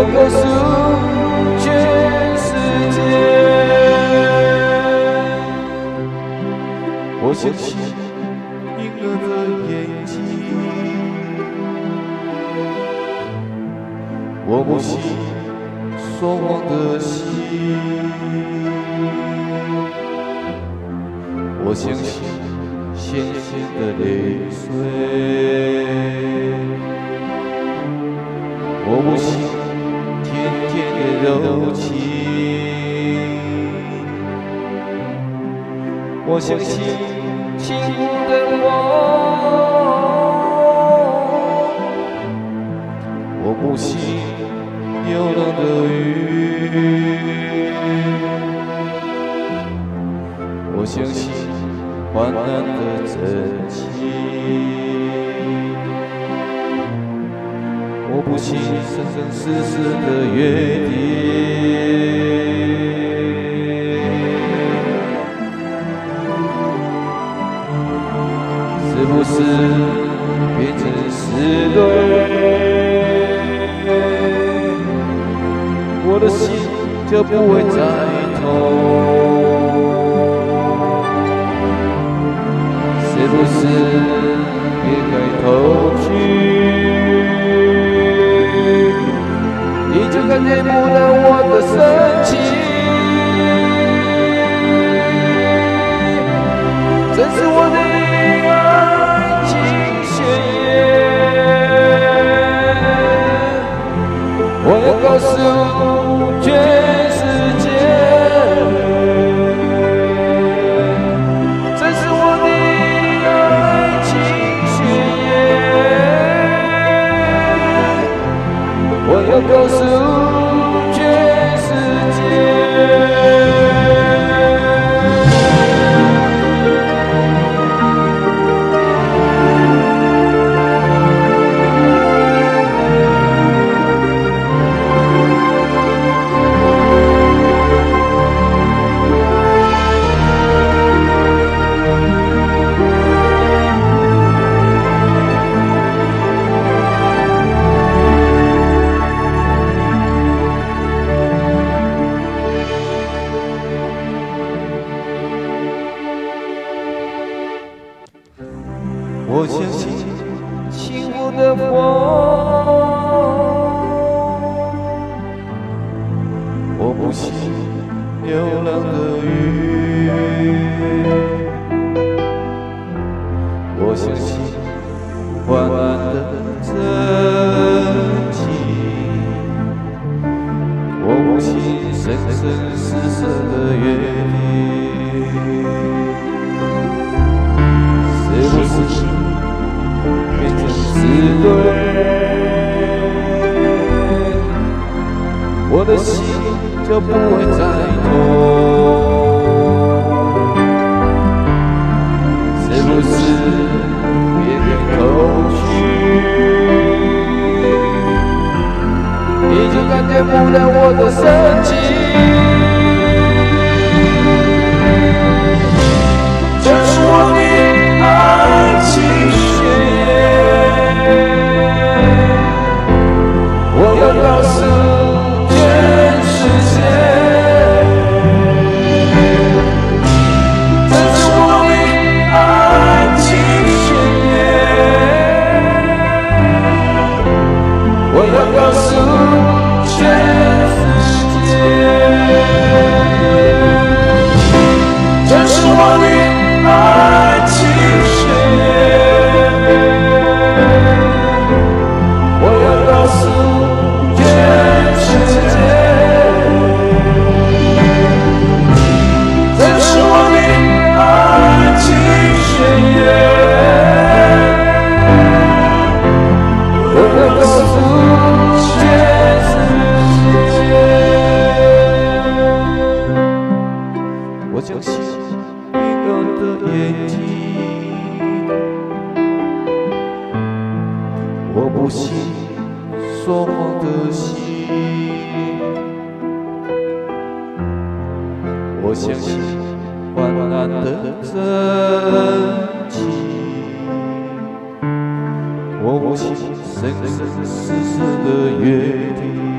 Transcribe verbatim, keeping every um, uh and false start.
告诉全世界。我相信婴儿的眼睛，我不信说谎的心。我相信咸咸的泪水，我不信甜甜的柔情。我相信轻抚的风，我不信流浪的雨。我相信患难的真情，我不信生生世世的约定。是不是变成死对，我的心就不会再痛？是不是别回头去，你就看见不到我的深情？这是我的爱情宣言，我要告诉全世界，这是我的爱情宣言，我要告诉全世界。我相信幸福的风，我不信流浪的雨。我相信患难的真情，我不信生生世世的约定。是不是变成死对，我的心就不会再痛？是不是别回头去，你就感觉不到我的深情？这是我的爱情宣言，我要告诉全世界，这是我的爱情宣言，我要告诉全世界，这是我的爱情宣言，我要告诉全世界，这是我的爱情宣言，我要告诉全世界。我相信的眼睛，我不信说谎的心，我相信患难的真情，我不信生生世世的约定。